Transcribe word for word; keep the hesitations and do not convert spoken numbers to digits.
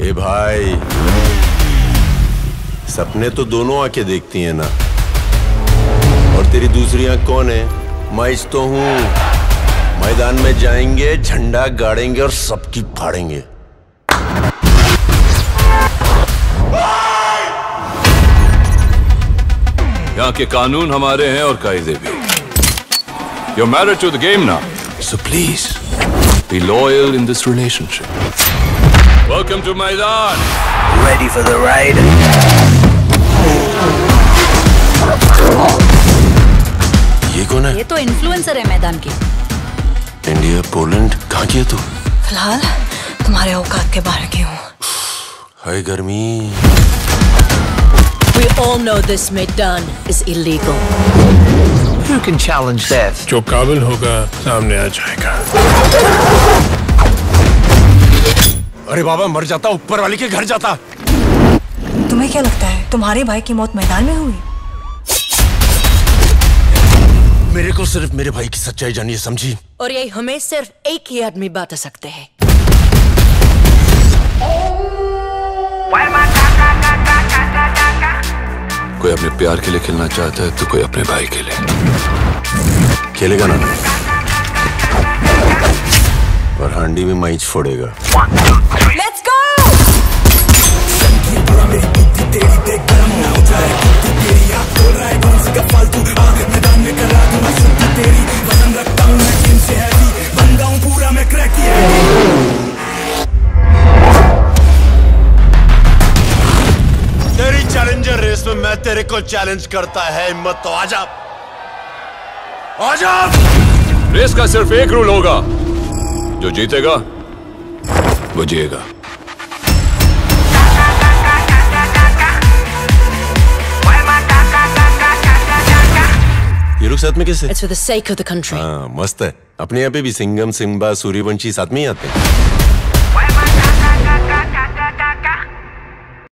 ए भाई, सपने तो दोनों आंखें देखती हैं ना। और तेरी दूसरी आंख कौन है? मैं तो हूँ। मैदान में जाएंगे, झंडा गाड़ेंगे और सबकी फाड़ेंगे। यहाँ के कानून हमारे हैं और कायदे भी। You're married to the game now, so please be loyal in this relationship. Welcome to Maidan. Ready for the ride? ये कौन है? ये तो इन्फ्लुएंसर है मैदान की। इंडिया, पोलैंड, कहाँ की है तू? फिलहाल तुम्हारे औकात के बाहर की हूँ। हाय गर्मी। We all know this Maidan is illegal. Who can challenge that? जो काबिल होगा सामने आ जाएगा। अरे बाबा, मर जाता ऊपर वाले के घर जाता। तुम्हें क्या लगता है तुम्हारे भाई की मौत मैदान में हुई? मेरे को सिर्फ मेरे भाई की सच्चाई जानिए, समझी? और ये हमें सिर्फ एक ही आदमी बता सकते हैं। कोई अपने प्यार के लिए खेलना चाहता है तो कोई अपने भाई के लिए खेलेगा ना, और हांडी में माइच फोड़ेगा। Let's go! तेरी चैलेंजर रेस में मैं तेरे को चैलेंज करता है। हिम्मत तो आजा, आजा। रेस का सिर्फ एक रूल होगा, जो जीतेगा वो जिएगा। ये लोग साथ में कैसे? It's for the sake of the country. हाँ, मस्त है। अपने यहाँ पे भी सिंघम, सिंबा, सूर्यवंशी साथ में ही आते हैं।